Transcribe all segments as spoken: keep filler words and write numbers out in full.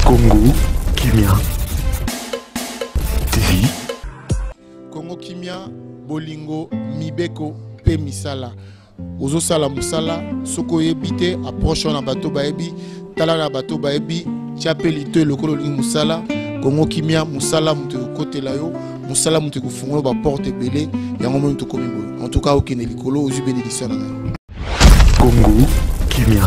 Congo Kimia T V. Congo Kimia Bolingo Mibeko Pe Misala. Ozo sala musala soko yebite approche na bato baebi tala na bato baebi chapeli to lokolo li musala. Congo Kimia musala mutu côté la yo musala mutu ko fungo ba porte belé yango mo mutu komi boy. En tout cas okene likolo ozu bénédiction na yo. Congo Kimia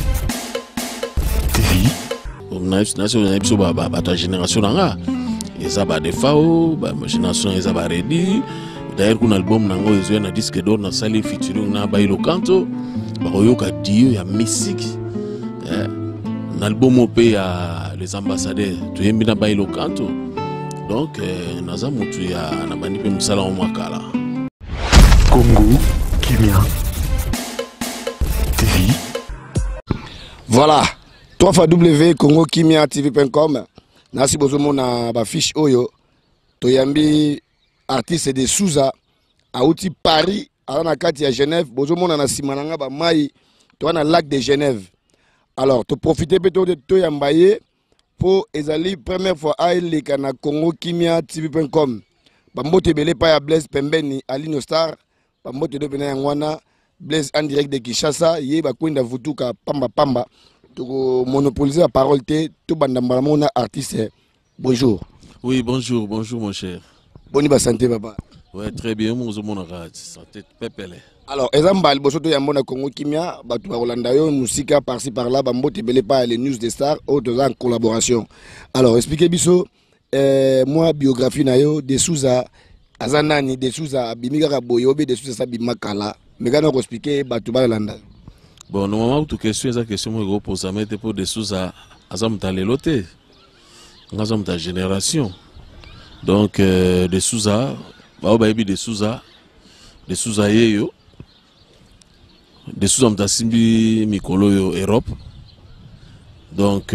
T V. National ba ba ba ta génération nga eza ba defao ba génération eza ba ready. D'ailleurs kun album nango ezo na disque d'or na sali featuring na Bailo Kanto ba koyoka dio ya musique eh na album opé ya les ambassadeurs to yembi na Bailo Kanto donc eh, naza mutu ya na bandi pe musala o mwakala. Congo Kimia T V. Voilà, trois fois W Congo Kimia T V point com. Nasi bozomo na ba fiche oyo toyambi artiste de Souza Aouti Paris à la carte à Genève. Bozomo na simananga ba mai to na lac de Genève. Alors, to profiter plutôt de to yambaye pour ezali première fois à les na Congo Kimia T V point com. Ba mbote belé pa ya Blaise Pembeni Ali Star. Ba mbote de bena ngwana Blaise en direct de Kinshasa, yé ba kwenda vutuka pamba pamba. To monopoliser la parole te to bandamba mona artiste. Bonjour. Oui, bonjour, bonjour mon cher. Boni ba santé papa. Ouais, très bien, mon mon santé pepele. Alors, exemple, bosoto yamona Congo Kimia, batu ba Rolanda yo musika par-ci par-là, ba mbote belé pas les news des stars autres en collaboration. Alors, expliquez biso euh, moi biographie na yo de Souza azanani de Souza bimika boyobe de Souza sabimakala. Mais quand on expliquer batu ba Rolanda. Bon, normalement, toute question, c'est la question que je pose à mettre pour des sous à Azamta Lelote, Azamta Génération. Donc, euh, des sous à, des sous à, des sous à Yeyo, des sous à Simbi Mikolo Europe. Donc,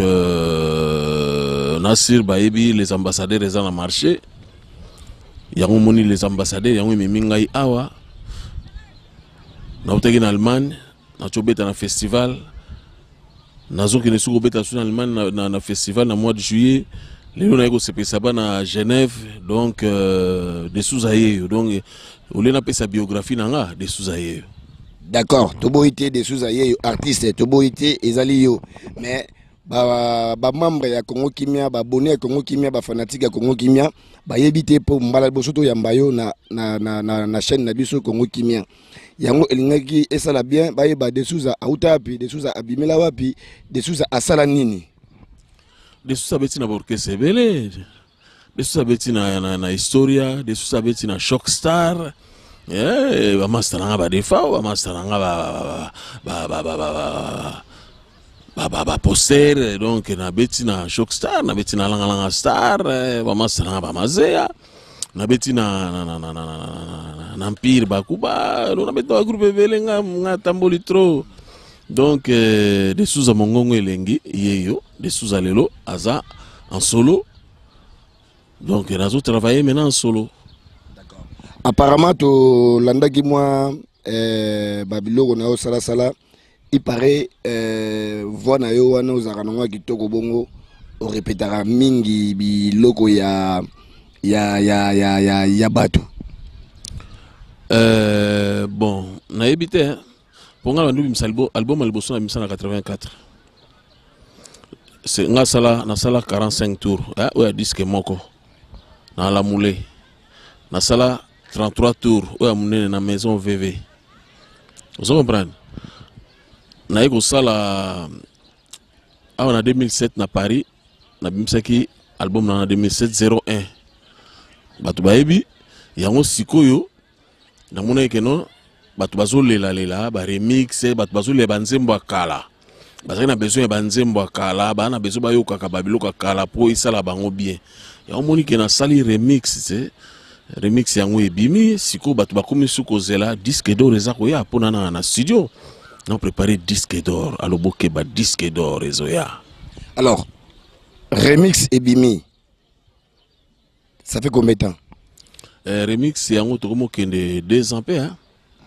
euh, Nassir Baebi, les ambassadeurs, les en marché. Yango Moni, les ambassadeurs, Yango Mimingai Awa. Nautegi en Allemagne. Na chobeta na festival nazo ki nesuko beta sur Allemagne na, na, na festival na mois de juillet lelo na yeko sepesa ba na Genève donc euh, de Souzaye donc au lieu na pesa biographie nanga de Souzaye. D'accord, toboité de Souzaye artiste toboité ezali yo mais ba ba membre ya Congo Kimia ba abonné ya Congo Kimia ba fanatique ya Congo Kimia ba yebité pour mbala bosoto ya mbayo na na na na, na chaîne na biso Congo Kimia. Yango elingaki esala bien ba yeba de Souza auta api de Souza abimela wapi de Souza asala nini de Souza beti na orchestre belé de Souza beti na na, na historia de Souza beti na shock star eh ba master nga ba defa ba master nga ba ba ba ba ba ba ba ba poster donc na beti na shock star na beti na langa langa star ba master nga ba mazea na beti na na na na na na empire bakuba na beti na groupe belenga nga tamboli trop donc euh, de Souza mongongo elengi yeyo de Souza lelo aza en solo donc nazo travailler maintenant en solo. D'accord. Apparemment to landaki moi euh babilo na o sala sala il paraît euh voix na yo wana ozaranonga kitoko bongo o répétera mingi bi loko ya ya ya ya ya ya bato. Euh, bon, na ebité hein. Pour nga bandu bimsalbo album alboso na mille neuf cent quatre-vingt-quatre. C'est nga sala na sala quarante-cinq tours, hein, ouais disque moko. Na la moulé. Na sala trente-trois tours, ouais amune na maison V V. Vous comprenez? Na eko sala ah en deux mille sept na Paris, na bimsaki album na deux mille sept zéro un. Batu baebi yango sikoyo na mona ekeno batu bazo lela lela ba remix batu bazo le banzembo akala bazaki na besoin ya banzembo akala ba na besoin bayoka ka babiloka kala po isala bango bien yango moni ke na sali remix c'est remix yango ebimi siko batu bakomi suko zela disque d'or ezako ya pona na na studio na préparer disque d'or aloboke ba disque d'or ezoya. Alors remix ebimi ça fait combien de temps? Euh, remix, c'est un autre mot qui est deux ans. Hein?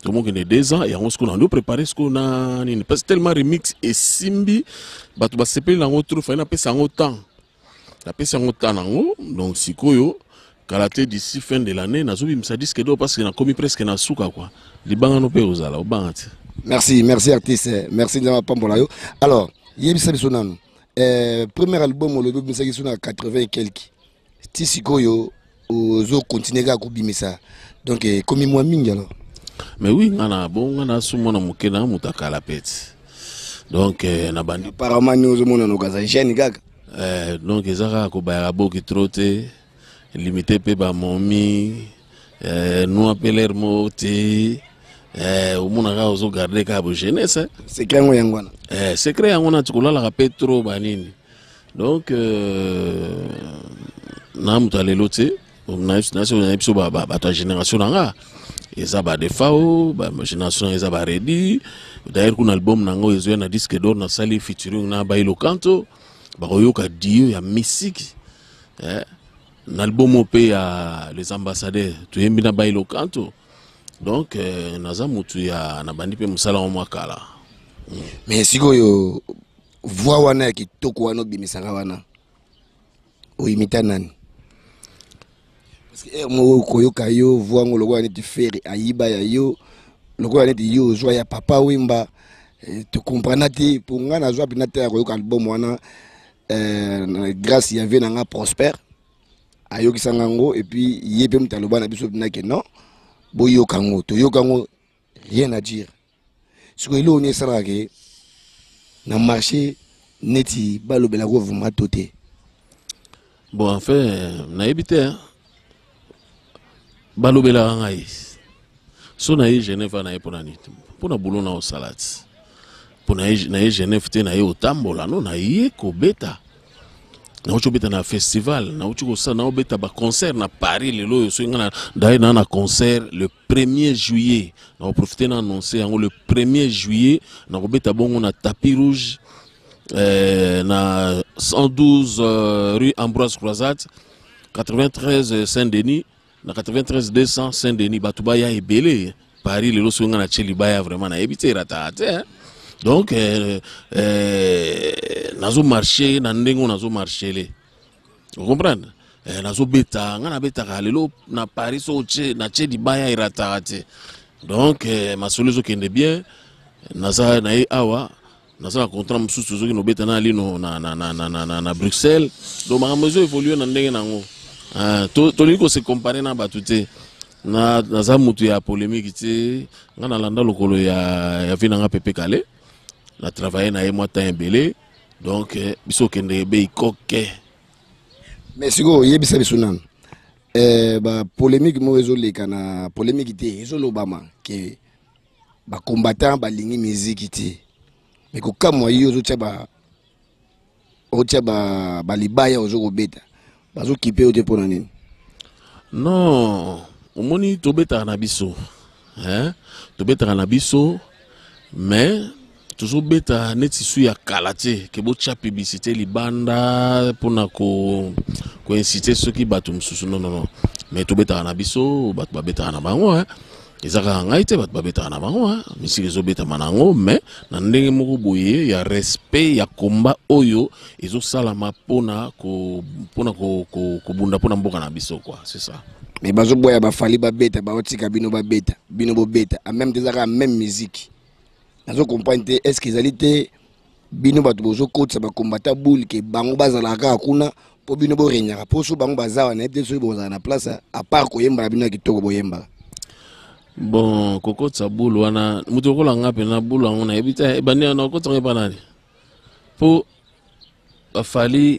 Comment que les deux ans et on se qu'on a préparé ce qu'on a parce que tellement remix et simbi bah tu vas s'appeler dans autre fois na pesa en temps la pesa en temps nango donc sikoyo kalaté d'ici fin de l'année na zobi msa disque do parce que na commis presque na souka quoi les bancs no pe ozala au banc. Merci merci artiste merci de ma pambola yo. Alors yebisa biso nanu euh premier album le bimisa ki sona quatre-vingts et quelques ti sikoyo ozo continuer à kubimisa donc comme moi mingi alors. Mais oui, on a bon, on a souvent na mukena mutaka la pete. Donc na bandi apparemment nous au monde nos jeune gaga. Euh donc ezaka ko ba boki troté limité pe ba momi euh nous appeler moti euh au monde ga ozo garder ka bo jeunesse. Secret ngo yangwana. Eh secret yangwana tukula la petro banini. Donc euh na mutalelo te na na so na biso ba ba ta génération nga. Eza ba defao ba génération eza ba ready d'ailleurs kun album nango ezo na disque d'or na sali featuring na ba ilo kanto ba koyoka dio ya musique eh na album opé ya les ambassadeurs tu yembi na ba ilo kanto donc eh, naza mutu ya na bandi pe musala wa mwakala mm. Mais sikoyo voix wana kitoko wana bimisanga wana o imita nani? Parce que moi koyoka yo voix ngo lokwa neti fere ayiba ya yo lokwa neti yo joie ya papa wimba tu comprends te pour nga na joie bina te koyoka album wana euh grâce ya vena nga Prosper ayo kisanga ngo et puis yebe mtaloba na biso bina ke non boyo kango to yo kango rien à dire ce que lo ni sala ke na marché neti balobela ko vuma toté. Bon en fait na ebité balobela ngai so na ye Genève na ye pona nit pona boulot na o salati pona ye na ye Genève te na ye otambola no na ye ko beta na ucho beta na festival na ucho ko sa na beta ba concert na Paris lelo so ngana dai na na concert le premier juillet na profiter na annoncer yango le premier juillet na ko beta bongo na tapis rouge euh, na cent douze euh, rue Ambroise Croizat quatre-vingt-treize Saint-Denis na quatre-vingt-treize deux cents Saint-Denis batuba ya ebele Paris lelo so ngana cheli baya vraiment na ebité rata te donc euh, euh, nazo marché na ndengo nazo marché le vous comprenez euh, nazo beta ngana beta ka lelo na Paris so che na cheli baya irata te donc euh, ma solution kende bien naza na e awa naza na contrat mususu zo ki no beta na lino na na na na na, na Bruxelles donc ma mesure évolue na ndenge nango. Ah, to to liko se comparer na batute na naza mutu ya polémique te ngana landa lokolo ya ya vina nga pepe kale na travailler na moi temps belé donc eh, biso kende be ikoke. Mais siko yebisa biso nan eh ba polémique mo ezo leka na polémique te ezo lobama ke ba combattant ba lingi musique te mais ko kamwa yo zo tya ba o tya ba ba libaya ozo ko beta bazo kipe o te pona nini? Non omoni to beta na biso hein to beta na biso mais toujours beta neti su ya kalate ke bo tya publicité libanda pona ko ko inciter ceux qui batum susu non non non mais to beta na biso bat ba beta na bango hein ezaka ngai te bat ba beta na bango hein misiki zo beta manango mais na ndenge moko boye ya respect ya combat oyo ezo salama pona ko pona ko ko bunda pona mboka na biso quoi c'est ça. Mais bazo boya ba fali ba beta ba otika bino ba beta bino bo beta en même temps la même musique nazo comprendre est-ce qu'ils allaient bino ba bozo kotsa ba combattant boule ke bango bazala ka kuna po bino bo renyaka po so bango bazawa na peut-être so boza na place à part ko yemba bino kitoko bo yemba. Bon koko tsabulu wana mutu ko langa pe na bulu ngona ebita ebani na ko tsonga banani po afali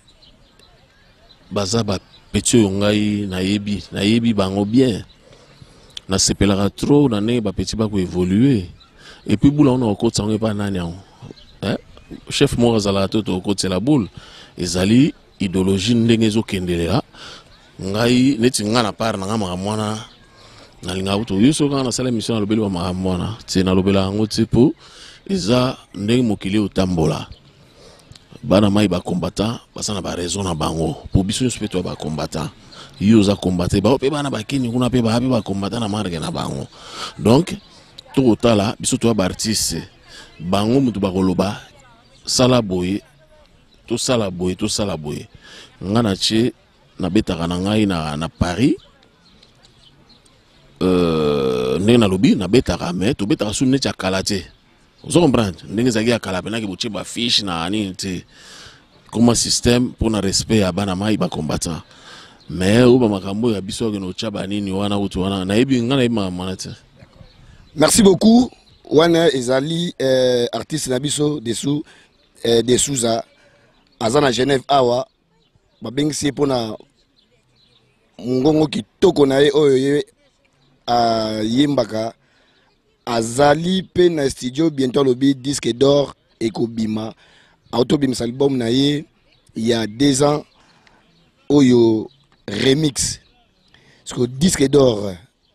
bazaba petio ngai na yebi na yebi bango bien na sepelaka trop na ne ba petit ba ko évoluer et puis bulu on ko tsonga banani hein chef mo zala to to ko tsela bulu ezali idéologie ndenge zo kendelela ngai neti ngana par na ngama mwana na linga uto yuso kana sala mission alobeli wa mahamona ti na lobela ngo tipo eza ndenge mokili utambola bana mai ba combattant basana ba raison na bango pour biso speto ba combattant yuza combattre ba pe bana bakini kuna pe ba ba combattant na marge na bango donc to otala biso to ba artiste bango mutu bakoloba sala boye to sala boye to sala boye ngana che na betaka na ngai na na Paris euh ndenge na lobi na betaka mais to betaka su neti akala te ozo comprendre ndenge zaki akala pena ki boche ba fiche na ani te comme système pour na respect ya bana mai ba combattant mais uba makambo ya biso ke no chaba nini wana utu wana na yebi ngana yema manate. Merci beaucoup wana ezali euh, artiste na biso dessous euh, de Souza azana Genève awa babengisi pona ngongo kitoko na ye oyo ye a yembaka azali pe na studio bientôt lobi disque d'or ekobima autobimisa album na ye il y a deux ans oyo remix parce que disque d'or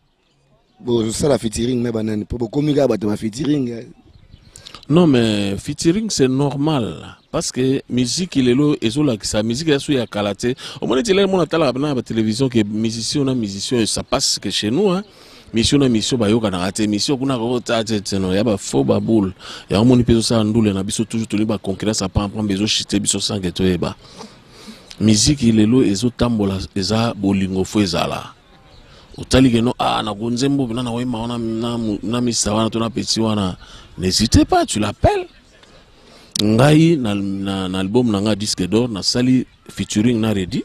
bon ça la featuring mais banane pour comme ga bato ba featuring. Non mais featuring c'est normal parce que musique il est là et zo la sa musique est sur ya kalaté au moins tu l'as mon tala na la télévision que musicien na musicien ça passe que chez nous hein mission na mission ba yoka na raté mission kuna ko tate teno ya ba fo ba boule ya moni peso sa ndule na biso toujours toni ba concurrence pas prendre besoin chiter biso sans que to eba musique il est là et zo tambola eza bolingo fo ezala otali que no ah na gonzembo na na wema na na na misa wana to na petit wana n'hésitez pas tu l'appelles ngai na na, na album na nga disque d'or na sali featuring na ready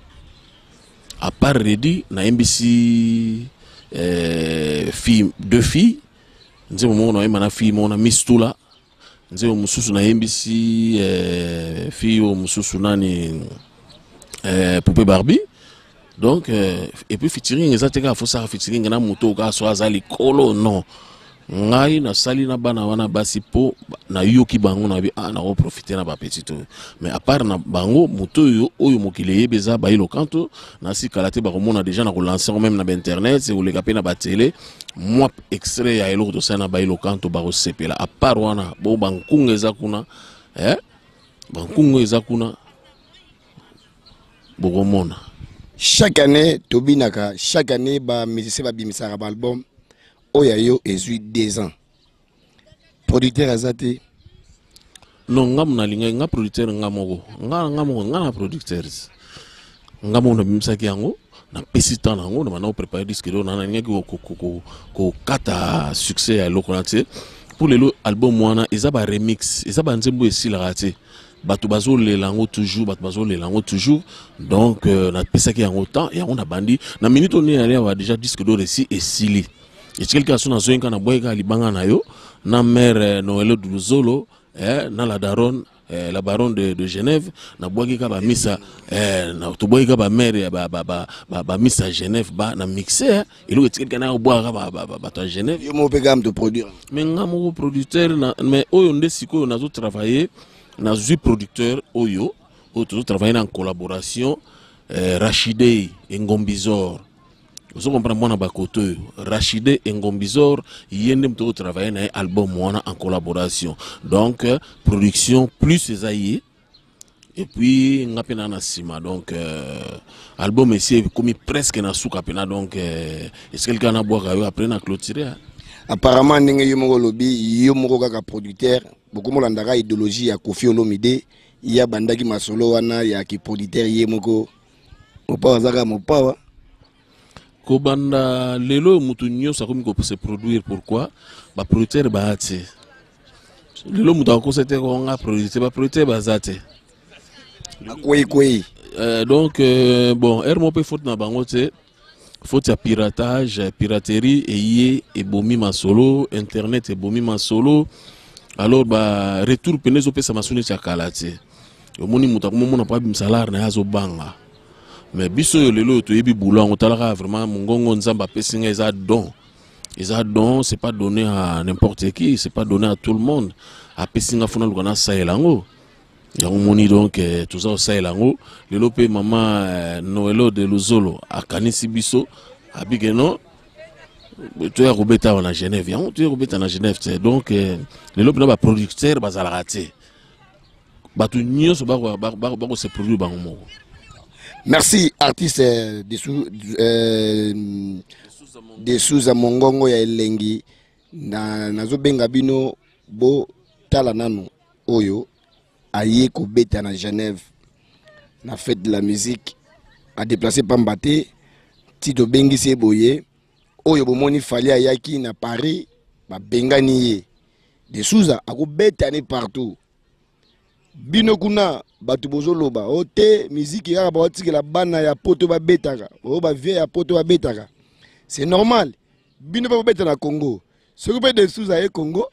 à part ready na M B C euh fille deux filles nze mo na na fille mo na mistula nze mususu na M B C euh fille o mususu nani euh poupée Barbie. Donc euh, et puis featuring ezateka faut ça featuring na moto ka so azali kolo non ngai na sali na bana wana basi po na yoki bango na bi ah na ko profiter na ba petit to mais à part na bango moto yo oyo mokile yebeza ba ilo kanto na si kalate ba komona déjà na ko lancer même na internet c'est ou le kapena ba télé moi extrait ya elo to sana ba ilo kanto ba ko sepela à part wana bo bankunga ezakuna eh bankunga ezakuna bo komona. Chaque année tobinaka chaque année ba musicien ba bimisaka ba album Oyayo ezui deux ans. Producteur azate. Non, ngam na linga nga producteur ngamoko. Nga ngamoko nga na producteur. Ngamo na bimsaki yango na pesi temps nango na na préparer disque do na linga ko ko ko ko kata succès ya lokolate. Pour le album wana ezaba remix, ezaba nzembo esila raté. Bato bazo le lango toujours, bato bazo le lango toujours. Donc euh, na pesa ki yango temps et on a bandi na minute on est allé avoir déjà disque d'or ici et sili. Et quelqu'un qui a besoin de boire libanga na yo na mère Noël Duzolo eh na la daronne eh, la baronne de, de Genève na boire ka ba misa eh na to boire ka ba mère ba ba ba ba, ba misa Genève ba na mixer et le quelqu'un na boire ba ba ba ta Genève yo mo pe gam de produire mais ngamo producteur na mais oyo ndesiko na zo travailler na zo producteur oyo oyo to travailler en collaboration eh, Rachidé Ngombizor. Vous comprenez moi na bakoto Rachidé Ngombizor yende mto travailler na album wana en collaboration donc euh, production plus esaïe et puis ngapena na sima donc euh, album ici comme presque na souka pena donc euh, est-ce que quelqu'un a boire après na clôturer hein? Apparemment ndenge yo moko lobi yo moko kaka producteur beaucoup molandaka idéologie ya Koffi Olomide ya bandaki masolo wana ya ki producteur ye moko opa zaka mopawa Kobanda lelo mutu nyonso akomi ko se produire pourquoi ba producteur ba ati lelo mutu akosete ko nga producteur ba producteur ba zate oui oui euh, donc euh, bon er mo pe faute na bango te faute ya piratage piraterie et yé et bomi masolo internet et bomi masolo alors ba retour penezo pe sa masuni cha kalate yo moni mutu akomona pa bimsalar na yazo banga. Mais biso yo lelo to yebi boulot on talaka vraiment mungongo nzamba pesinga eza don. Eza don, c'est pas donné à n'importe qui, c'est pas donné à tout le monde. A pesinga fona lukana saelango. Ya moni donc eh, tout ça saelango, lelo pe mama eh, Noëlo de Luzolo a kanisi biso abike non. Tu es robeta na Genève, ya tu es robeta na Genève donc eh, lelo pe ba producteur bazala raté. Batu nyonso ba ba ba ba se produire bango moko. Merci artiste euh, de sous euh, de sous à Mongongo ya elengi na nazo benga bino bo tala nanu oyo aye ko beta na Genève na fête de la musique a déplacé Pambate Tito bengi se boye oyo bomoni fali ayaki na Paris ba bengani ye de Souza ako beta ne partout bino kuna batu bozoloba ote musique ya ba otikela bana ya poto ba betaka o ba vie ya poto ba betaka c'est normal bino ba beta na Congo ce que de Souza e Congo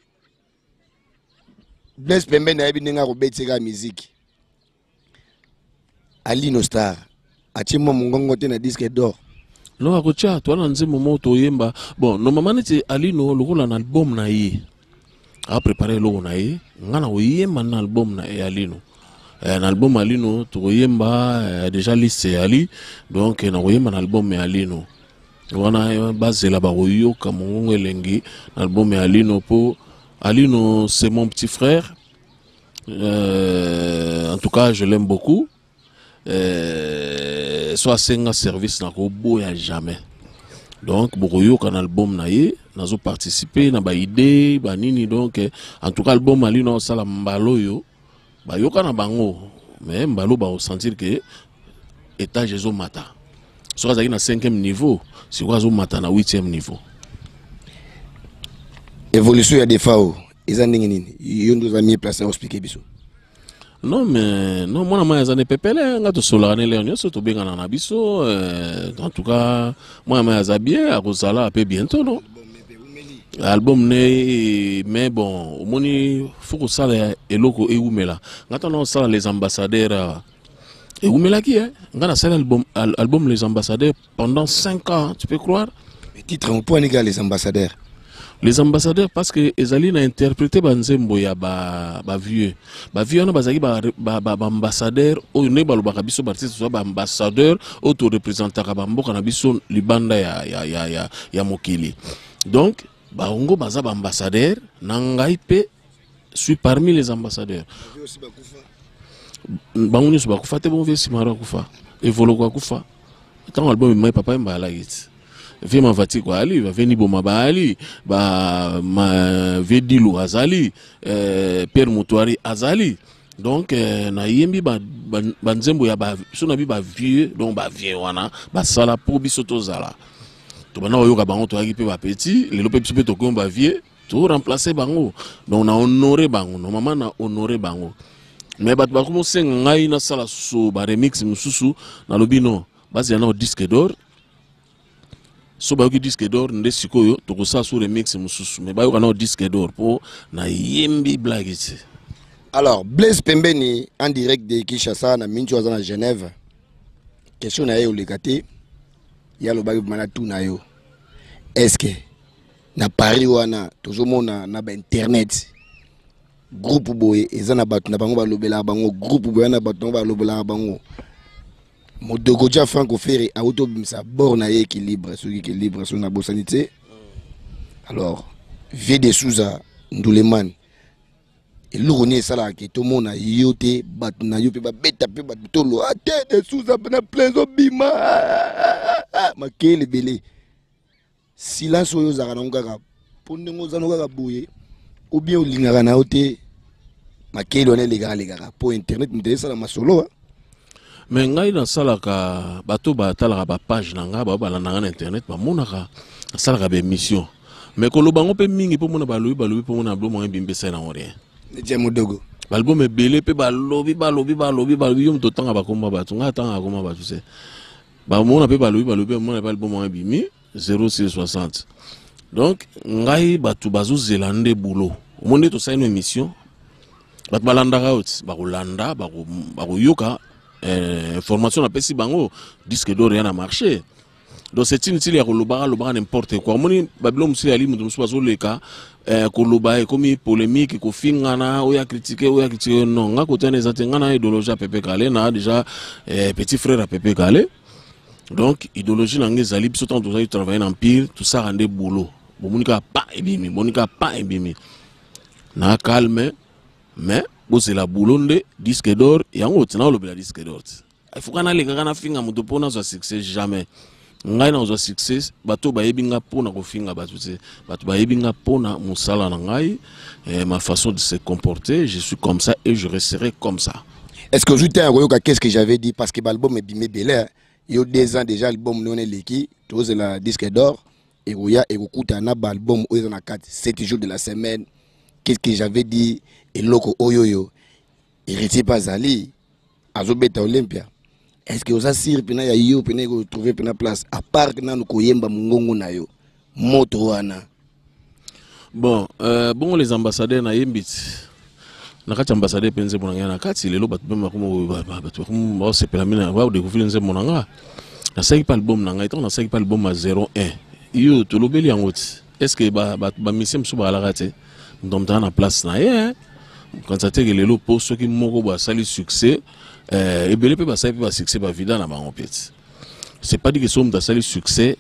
Blaise Pembe na yebi nenga ko beteka musique Alino Star achimo mungongo te na disque d'or non akocha to na nzemo moto yemba bon normalement c'est Alino lokola na album na ye a préparé lo na ye ngana oyemba na album na e Alino un album Alino to yemba déjà liste Ali donc na oyemba na album ya Alino wana base la ba oyo kamongo elengi album ya Alino po Alino c'est mon petit frère euh, en tout cas je l'aime beaucoup euh, soit senga service na ko boya jamais donc boyo kan album na ye nazo participer na ba idée ba nini donc en tout cas album Alino sala mbalo yo ba yo kana bango mais mbalo ba sentir que étage zo mata soit ça na cinquième niveau si quoi zo mata na huitième niveau évolution ya defao ils en nini yo nous a mis place à expliquer biso non mais non moi na ma zane pepele nga to solane le onyo to benga na biso en tout cas moi ma za bien à kozala peu bientôt non album ne mais bon moni faut que ça eloko eumela ngata no sala les ambassadeurs eumela qui est ngana sala album album les ambassadeurs pendant cinq ans tu peux croire mais titre on point égal les ambassadeurs les ambassadeurs parce que ezali na interpréter banzembo ya ba ba vieux ba vieux na bazaki ba ba, ba, ba ambassadeur o ne balobaka biso artiste so ba ambassadeur auto représentaka ba mboka na biso libanda ya ya ya ya, ya mokili donc ba ongo baza ba ambassadeur na ngai pe suis parmi les ambassadeurs bango nyuso bakufa te bon vie simara kufa evolo kwa kufa tant album mai papa mbala yit vie ma vati kwa ali va veni boma ba ali ba ma vedilu azali euh, père Moutouari azali donc euh, na yembi ba banzembo ya ba sona bi ba vieux donc ba vieux wana ba sala pour biso tozala to bana oyoka bango to aki pe ba petit le lope petit pe to ko ba vieux to remplacer bango donc na honorer bango normalement na honorer bango mais bat ba ko senga ngai na sala so ba remix mususu na lobino basi na disque d'or so ba yoki disque d'or nde sikoyo to ko sa sur remix mususu mais ba yoka na disque d'or po na yembi blague ti. Alors Blaise Pembe ni en direct de Kinshasa na mincho à Genève question na yo lekate ya lo ba mana tout na yo est-ce que na Paris wana tozomona na ba internet groupe boye ezana batu na bango ba lobela bango groupe boye na batu ba lobela bango Modogoja Franco Ferré a autobimsa borna équilibre sur équilibre sur na bosanité alors vie de Souza Ndouleman et l'ourné sala qui tout monde a yoté bat na yope ba beta pe bat tolo a tête de Souza na plein obima ma kele belé silence oyo zaka na ngaka pondengo zano kaka boye ou bien olingaka na yoté ma kele on est les gars les gars pour internet m'intéresse la masolo mais ngai na salaka bato ba talaka ba page na nga ba ba na internet ba monaka salaka be mission mais ko lo bango pe mingi po mona ba lobi ba lobi po mona blo mo mbimbe sa na rien ne jemo dogo album e belé pe ba lobi ba lobi ba lobi ba lobi yom to tanga ba komba ba tunga tanga komba ba tu sais ba mona pe ba lobi ba lobi mona ba album mo mbimi zéro six soixante donc ngai batu bazo zelande boulot monde to sa une émission bat balanda out ba kolanda ba ba yoka Euh, information na pesi bango disque d'or rien a marché donc c'est inutile ya koloba loba n'importe quoi moni babilo musili ali mutu musu bazo leka euh, koloba comme polémique ko fingana ou ya critiquer ou ya critiquer non nga ko tene za ngana idéologie Pepe Kale na déjà euh, petit frère à Pepe Kale donc idéologie na ngezali biso tant to travailler en empire tout ça rende boulot bomunika pa ebimi bonika pa ebimi na calme mais c'est la boulonde disque d'or et en haut na le disque d'or il faut qu'on a les gars na finga muto pona so succès jamais ngai na ozwa succès bato bayebi nga pona kofinga bato te bato bayebi nga pona musala na ngai ma façon de se comporter je suis comme ça et je resterai comme ça. Est-ce que aujourd'hui tu qu'est-ce que j'avais dit parce que l'album est bimé belé il y a deux ans déjà l'album non est l'équipe tous la disque d'or et il y a et écoute un album où on a quatre sept jours de la semaine qu'est-ce que j'avais dit et loko oyoyo héritier pas ali azobeta Olympia. Est-ce que vous avez sir pena ya yo pena ko trouver pena place à part que nanu ko yemba mungongo na yo moto wana. Bon euh, bon les ambassadeurs na yembit na kati ambassadeur penze monanga na kati lelo batu bema ko batu ko ba sepela mina ba découvrir nze monanga na cinq pas album nanga etant na cinq pas album à zéro un yo to lobeli angoti est-ce que ba ba mission so ba la kate ndom ta na place na ye quand ça te lelo pour ceux qui moko ba sali succès euh et belé pe ba sali pe ba succès ba vida na ba en fait c'est pas dit que somme da sali succès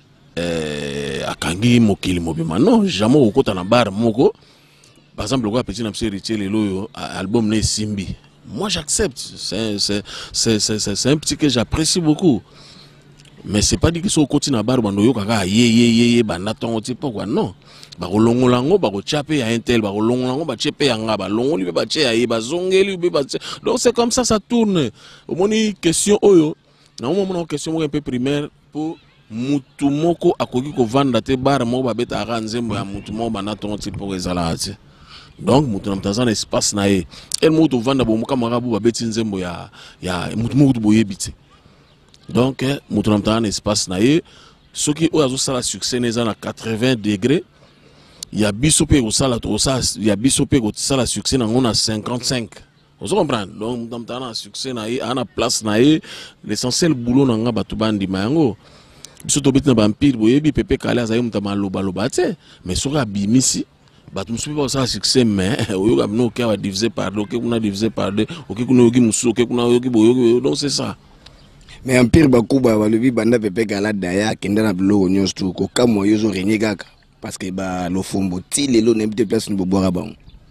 euh akangi mokili mobima non jamais okota na bar moko par exemple le petit na héritier lelo album ne simbi moi j'accepte c'est c'est c'est c'est c'est un petit que j'apprécie beaucoup mais c'est pas dit que so okoti na bar bando yo kaka ye ye ye ye banda ton ti pourquoi non ba kolongolango ba ko chape ya intel ba kolongolango ba chepe ya nga ba longoli be ba che ya ba zongeli be ba donc c'est comme ça ça tourne au moni question oyo na au moment question un peu primaire pour mutu moko akoki ko vanda te bar mo ba beta ka nzembo ya mutu mo banda ton ti pour ezala ati donc mutu na mtazana espace na ye el mutu vanda bo muka marabu ba beti nzembo ya ya mutu mutu boyebiti donc mutu na mtazana espace na ye soki oyo azo sala succès neza na quatre-vingts degrés il y a bisopé au sala to ça il y a bisopé au sala succès na on a cinquante-cinq vous comprenez donc dans mtazana succès na ye ana place na ye l'essentiel boulot na nga batu bandi mango biso to beti na vampire boyebi pepe kale azayi mutama loba loba te mais soki abimisi bato musubi ba ça succès mais oyoka bino ke va diviser par deux, ke kuna diviser par deux, ok kuna yoki musu, ke kuna yoki boyoki, donc c'est ça. Mais en pire bakuba balobi banda pepe kala daya kenda na bilo nyos tu ko kamwa yozo renye kaka parce que ba lo fombo ti lelo na bite place ni boboira ba.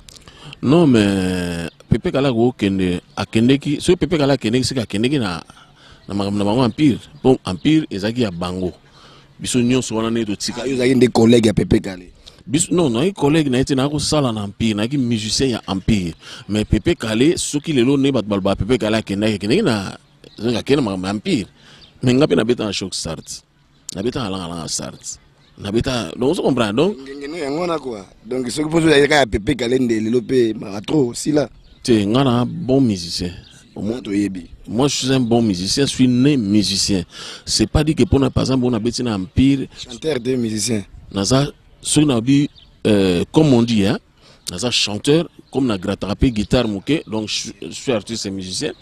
Non mais pepe kala ko kende akendeki so pepe kala kendeki sika kendeki na na na bango empire bon empire ezaki ya bango biso nyonso wana ne to tika yo zaki des collègues ya pepe kala. Non, non, collègue n'a été n'ako sala na empire, n'a qui musicien ya empire. Mais Pepe Kale, ceux qui le lot ne bat balba Pepe Kale kena kena na na kena ma empire. Mais ngapi na beta en choc start. Na beta en langa start. Na beta, donc on comprend donc. Ngeno yangona quoi. Donc ceux qui posent la ya Pepe Kale ndé le pe maratro si là. Tu es un bon musicien. Moi je suis un bon musicien, je suis né musicien. C'est pas dit que pour par exemple on a bêti na empire. Chanteur de musicien. Naza ce nabi euh, comme on dit hein, naza chanteur comme na grattrapé guitare mouké donc je suis artiste et musicien.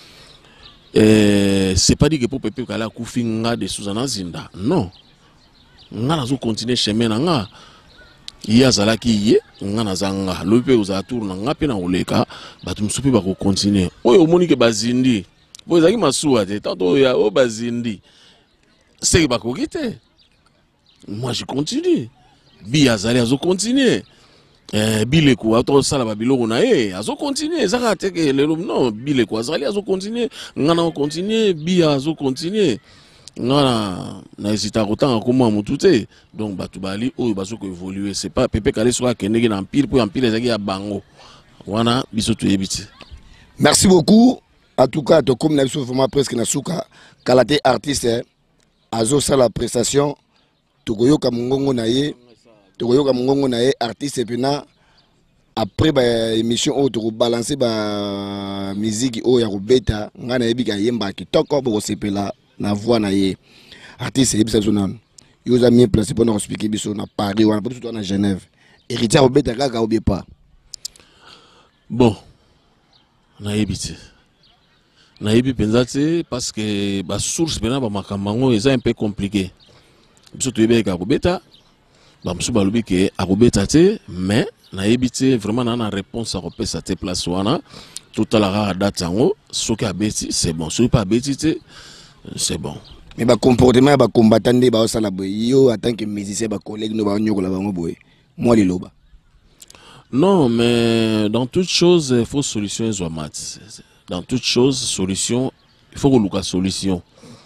Euh, c'est pas dit que pour Pepe Kala kufinga de Susana Zinda. Non. Nga nazo continuer chemin na nga. Ya zalaki ye nga nazanga lope uza tour na nga pe na oleka batu musupi ba ko continuer. Oyo omoni ke bazindi. Bo ezaki masuwa te tanto ya o bazindi. C'est ba ko kite. Moi je continue. Bi azali azo continuer. Eh bileko ato sala ba biloko na ye azo continuer ezaka te ke lelo non bileko azali azo continuer ngana o continuer bi azo continuer ngana na hésita kotanga koma mutu te donc batu bali oyo bazo ko évoluer c'est pas Pepe Kale soka kendeki na empire pour empire ezaki ya bango wana biso to yebiti. Merci beaucoup en tout cas to comme na biso vraiment presque na suka kalate artiste azo sala prestation tokoyoka mungongo na ye tokoyoka mungongo na ye artiste pena après ba émission o to balancer ba musique o ya kobeta ngana yebika yemba kitoko bo sepela na voix na ye artiste yebisa zonan yo za bien placé pour nous expliquer biso na Paris wana pour tout na Genève héritier kobeta kaka ou bien pas. Bon na yebiti na yebi pensate parce que ba source pena ba makambango est un peu compliqué biso to yebeka kobeta ba msu balobi ke akobeta te mais na yebite vraiment na na réponse à repesa te place wana tout à la date yango soki abeti c'est bon soki pas abeti te c'est bon. Mais ba comportement ba combattant de ba osala boy yo en tant que musicien ba collègue no ba nyokola bango boy moi liloba. Non mais dans toute chose il faut solution et mat. Dans toute chose solution il faut que luka solution.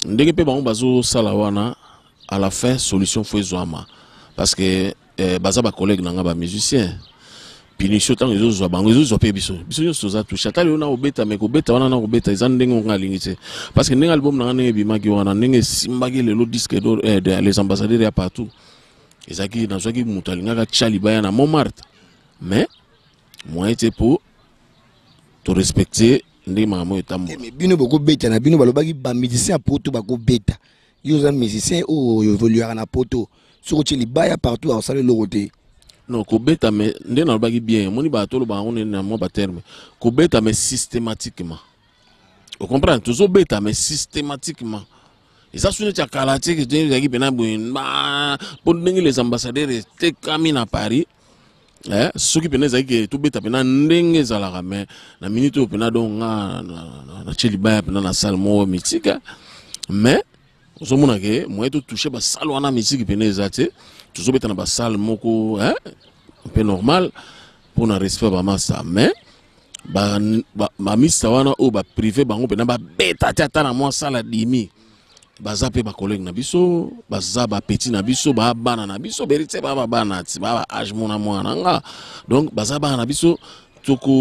ndenge pe bango bazo sala wana à la fin solution faut ezwama parce que eh, baza ba collègue nanga ba musicien punition tant les autres bango les autres pe biso biso yo soza touche ata le na obeta me ko beta wana na ko beta ezan ndenge nga lingite parce que ndenge album nanga ndenge bimaki wana ndenge simbaki le disque d'or eh, de, les ambassadeurs ya partout ezaki na zwaki mutalinga ka Chalibaya na Montmartre mais moi était pour te respecter ndenge mamo etambo mais bino bako beta na bino balobaki ba musicien poto bako beta yo za musicien o évoluer na poto sur Chalibaya partout à saler le côté. Non, kobeta mais ndé na lobaki bien moni ba tolo ba on na mo ba terme kobeta mais systématiquement. Vous comprenez toujours beta mais systématiquement. Et ça sonne ta kalaté que tu as pena ba pour les ambassadeurs étaient camin à Paris. Eh ceux qui pena zaki tout beta pena ndenge zalaka mais na minute au pena donc na na Chalibaya pena na salle mo mythique mais vous mona que moi tout touché ba salle wana mythique pena ezate toujours dans la salle moko hein un peu normal pour un respect vraiment ça mais ba ba mista wana o ba privé bango pena ba beta tata na moi salle dimi ba zape ba collègue na biso ba za ba petit na biso ba bana na biso berite ba ba bana ti ba age mona mwana nga donc ba za bana na biso toko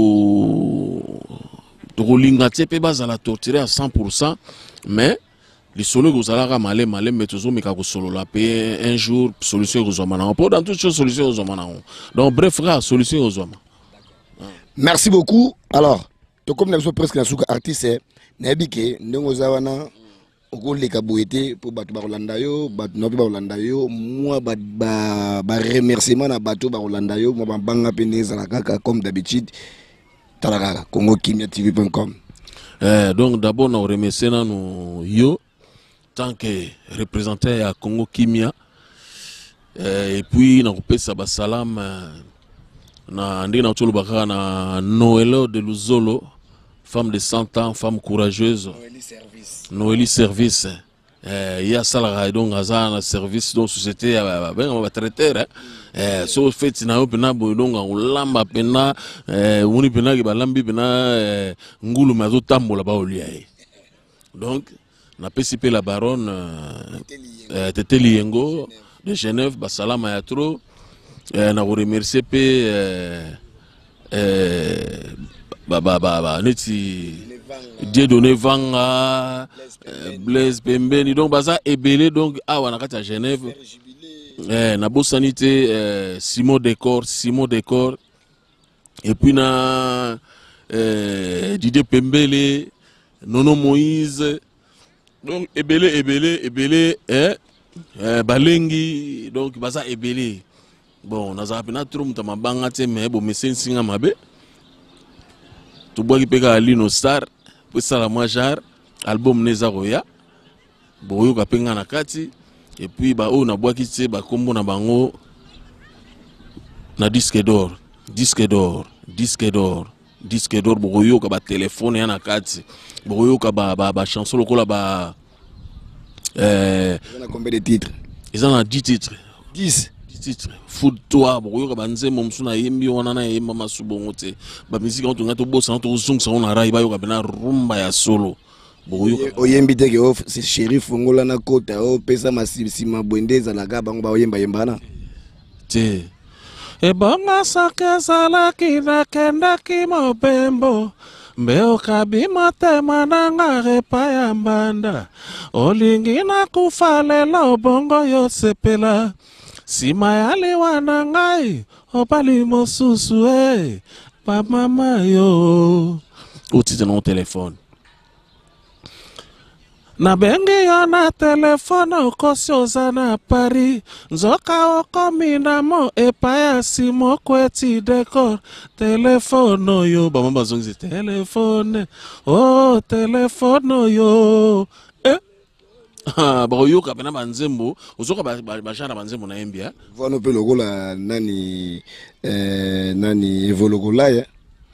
toko linga te pe ba za la torturer à cent pour cent mais les solos que vous allez malé malé mais toujours mais kako solo la paix un jour solution aux hommes pour dans toutes choses solution aux hommes donc bref frère solution aux hommes. Merci beaucoup. Alors to comme nous sommes presque na suka artiste na bike ndongo zawana oko le kaboete pour batu ba Rolanda yo batu no ba Rolanda yo moi ba ba remerciement na batu ba Rolanda yo moi ba banga peneza la kaka comme d'habitude talaka congo kimia T V point com. Euh, donc d'abord nous remercions nous yo tant que représentant à Congo Kimia euh, et puis na kopesa ba salam na ndenge na tolo baka na Noël de Luzolo femme de cent ans femme courageuse Noélie service Noélie service euh il y a ça donc aza na service donc société ben ba traiteur euh so fait na opena bo donc ulamba pena euh uni pena ki balambi pena ngulu mazo tambola ba olia donc na P C P la baronne euh, Tete Liengo de Genève, Basalam Ayatro, euh, na remercier pe euh, euh, ba ba ba ba neti Dieu donné Vanga, euh, Blaise Pembeni donc baza ebelé donc awa na kati à Genève, euh, na bo sanité euh, Simon Décor, Simon Décor et puis na euh, Didier Pembele, Nono Moïse. Donc ebele ebele ebele eh, eh balengi donc baza ebele bon naza pena trop mutama banga te mais bon mesen singa mabe to boki peka Lino Star pour ça la majar album neza roya boyo ka penga na kati et puis ba o na boki te ba kombo na bango na disque d'or disque d'or disque d'or disque d'or boyo ka ba téléphone ya na kati boyo ka ba ba, ba chanson lokola ba euh ils ont combien de titres? Ils en ont dix titres. dix dix titres. Food toi boyo ka banze momsuna yembi wana na yemba masubongo te. Ba musique on to bossa on to zung sa on rai ba yo ka bena rumba ya solo. Boyo oyembi te ke off c'est Shérif Fongola na kota o pesa masima bwendeza na ga bango ba oyemba yembana. Te ebonga sakeza la kina kenda ki mobembo mbeo kabima tema nanga repa ya mbanda olingi na kufale lo bongo yo sepela sima yale wana ngai opali mosusu eh pa mama yo otite na téléphone na bengi yo na telefone okosi oza na Paris nzoka okomi na mo epaya Simo Kweti Décor telefone oyo bama bazongisi telefone oh telefone oyo eh ah bayoka pena banzembo ozoka bashara banzembo na embia vono pe lokola nani eh nani evolokola ya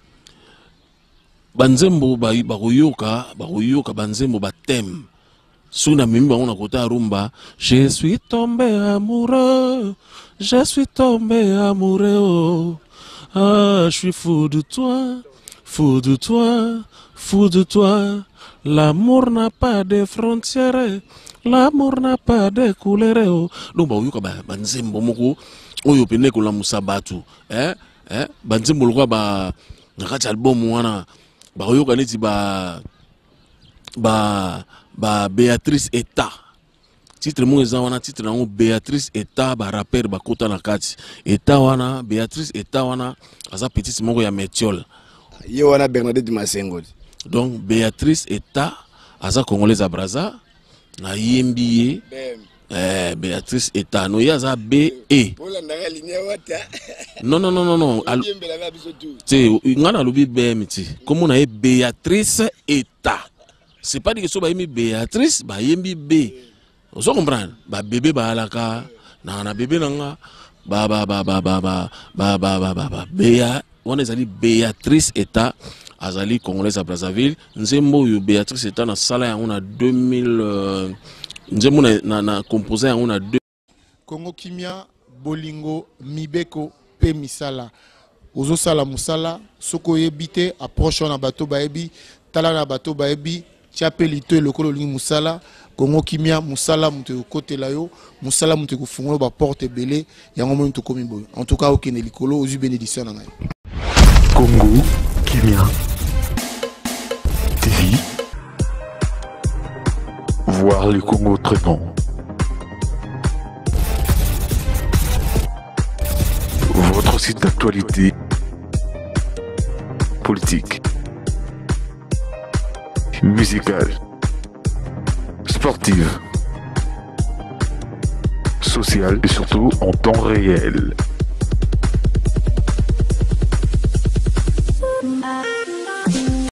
banzembo bayoka bayoka banzembo batem Suna mimi on kota rumba, je suis tombé amoureux, je suis tombé amoureux, oh. Ah, je suis fou de toi, fou de toi, fou de toi. L'amour n'a pas de frontières, l'amour n'a pas de couleurs. Donc bah oyoka ba banzembo moko oyo pene ko la musabatu eh eh banzembo lokwa ba nakati album wana ba oyoka neti ba ba ba Béatrice Eta titre mo eza wana titre nango Béatrice Eta ba rapper ba kota na kati Eta wana Béatrice Eta wana aza petite moko ya Métiol ye wana Bernadette Masengo. Donc Béatrice Eta aza congolaise à Braza na yembi eh Béatrice Eta no yaza B E non non non non non c'est ngana lobi B M T comme on a Béatrice Eta c'est pas dit que so ba yemi Béatrice ba yembi B vous comprenez ba bébé ba alaka na na bébé nanga ba ba ba ba ba ba ba ba ba ba Béa on est allé Béatrice Eta azali congolaise à Brazzaville nzembo yo Béatrice Eta na sala ya on a deux mille euh, nzembo na na, na composé on a deux Congo Kimia bolingo mibeko pe misala ozo sala musala soko yebite approche na bato baebi tala na bato baebi tiapeli to lokolo lingi musala Congo Kimia musala mutu côté la yo musala mutu ko fungola ba porte belé yango mo mutu komi boyo en tout cas okene likolo ozu bénédiction na ngai Congo Kimia T V. Voir le Congo autrement. Votre site d'actualité politique, musicale, sportive, sociale et surtout en temps réel.